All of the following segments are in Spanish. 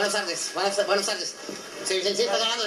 Buenas tardes, buenas tardes. Sí, está grabando.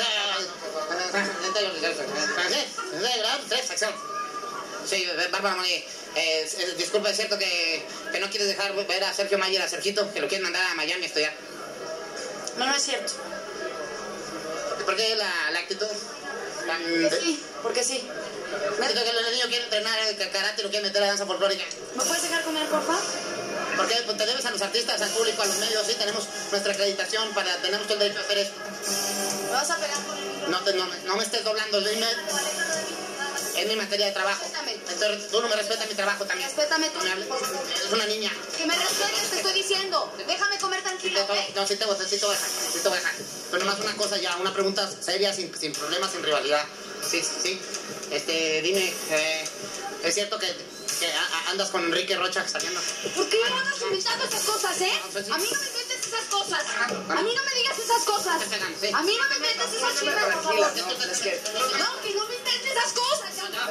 Tres, acción. Sí, Bárbara Moni. Disculpa, es cierto que no quieres dejar ver a Sergio Mayer, a Sergito, que lo quieren mandar a Miami a estudiar. No es cierto. ¿Por qué la actitud? Sí, porque sí. Siento que el niño quiere entrenar karate, lo quiere meter a danza folclórica. ¿Me puedes dejar comer, por favor? Porque pues, te debes a los artistas, al público, a los medios, sí, tenemos nuestra acreditación tenemos todo el derecho a hacer eso. ¿Me vas a pegar con el No me estés doblando, dime. Es mi materia de trabajo. Respétame. Entonces tú no me respetas mi trabajo también. Respétame tú. No me hables. Eres una niña. Que me respetes, te estoy diciendo. Déjame comer tranquilo, ¿ok? No, sí te voy a dejar. Pero nomás una cosa ya, una pregunta seria, sin problemas, sin rivalidad. Sí. Dime, ¿es cierto que andas con Enrique Rocha saliendo? ¿Por qué andas inventando esas cosas, eh? A mí no me inventes esas cosas. A mí no me digas esas cosas. A mí no me inventes esas chismes, por favor. No, que no me inventes esas cosas.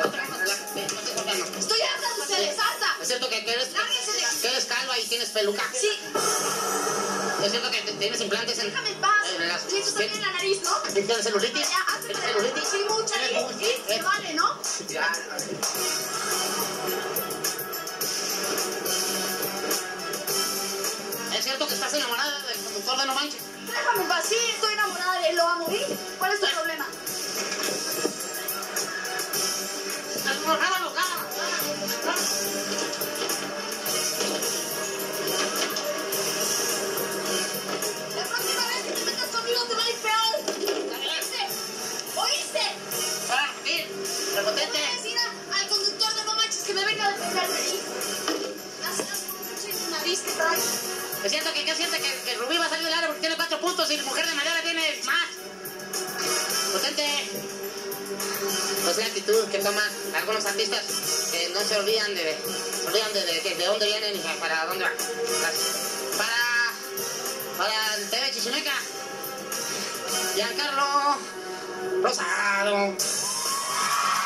Estoy harta de ustedes, harta. ¿Es cierto que eres calva y tienes peluca? Sí. ¿Es cierto que tienes implantes en... Déjame en paz. Siento también en la nariz, ¿no? ¿Tienes celulitis? ¿Tienes celulitis? Sí, mucha. Sí, vale, ¿no? Ya. ¿Es cierto que estás enamorada del conductor de No Manches? Déjame en paz. Sí, estoy enamorada de él, lo amo. ¿Y cuál es tu problema? La próxima vez que te metas conmigo te va a ir peor. ¿Oíste? Sí, prepotente. Voy a decir al conductor de No Manches que me venga a defender de ti. Gracias por un nariz que trae. ¿Es cierto que Rubí va a salir del área porque tiene 4 puntos y Mujer de Madera tiene más? Potente. Pues la actitud que toman algunos artistas que no se olvidan de dónde vienen y para dónde van. Para TV Chichimeca, Giancarlo Rosado.